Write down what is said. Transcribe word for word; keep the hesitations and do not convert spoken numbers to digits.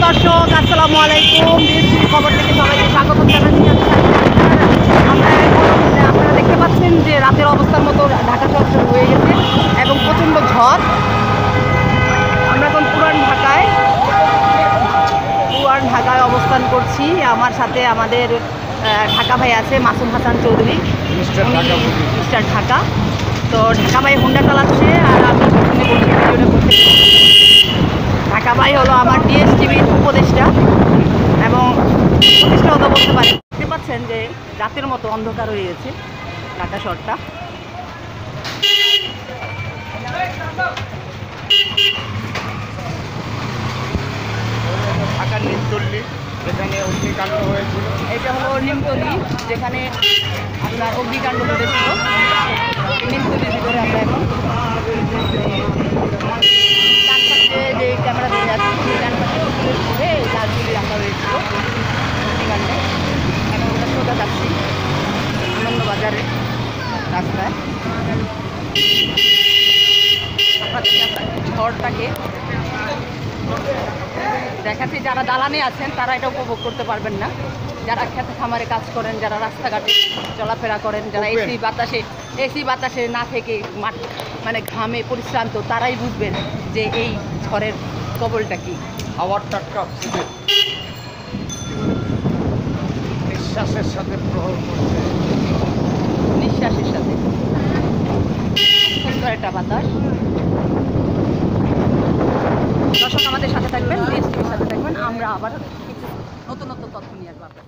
দর্শক, আসসালামু আলাইকুম। বিএসটিভি খবর থেকে সবাইকে স্বাগত জানাচ্ছি। আমরা আপনারা দেখতে পাচ্ছেন যে রাতের অবস্থার মতো ঢাকা শহর শুরু হয়ে গেছে এবং প্রচণ্ড ঝড়। আমরা এখন পুরান ঢাকায় পুরান ঢাকায় অবস্থান করছি। আমার সাথে আমাদের ঢাকা ভাই আছে, মাসুম হাসান চৌধুরী, মিস্টার ঢাকা। তো ঢাকা ভাই হুন্ডা চালাচ্ছে আর আমি পিছনে বসে ভিডিওটা করতে। ঢাকা ভাই হলো আমার বিএসটিভির উপদেষ্টা এবং উপদেষ্টাও তো বলতে পারি। দেখতে পাচ্ছেন যে রাতের মতো অন্ধকার হয়ে গেছে ঢাকা শহরটা। ঢাকার নিমতলি যেখানে অগ্নিকাণ্ড হয়েছিল, এটা হলো নিমতলি, যেখানে আপনার অগ্নিকাণ্ড ঘটেছিল। নিমতলির ভিতরে আমরা এখন ডান পাশে যে ক্যামেরা দিয়ে যাচ্ছি, সেই ডান পাশে পুকুরের ঘুরে লাশগুলি রাখা হয়েছিল অগ্নিকাণ্ডে। এখন আমরা সোজা যাচ্ছি আনন্দবাজারে রাস্তায়। আপনাদেরকে আমরা ঝড়টাকে দেখাচ্ছি। যারা দালানে আছেন তারা এটা উপভোগ করতে পারবেন না। যারা খেতে খামারে কাজ করেন, যারা রাস্তাঘাটে চলাফেরা করেন, যারা এসি বাতাসে এসি বাতাসে না থেকে মাঠ মানে ঘামে পরিশ্রান্ত, তারাই বুঝবেন যে এই ঝড়ের কবলটা কি। হাওয়ার টাটকা অক্সিজেন নিঃশ্বাসের সাথে প্রহর করছে, নিঃশ্বাসের সাথে সুন্দর একটা বাতাস। দর্শক, আমাদের সাথে থাকবেন, বিএসটিভির সাথে থাকবেন। আমরা আবার কিছু নতুন নতুন তথ্য নিয়ে আসবো।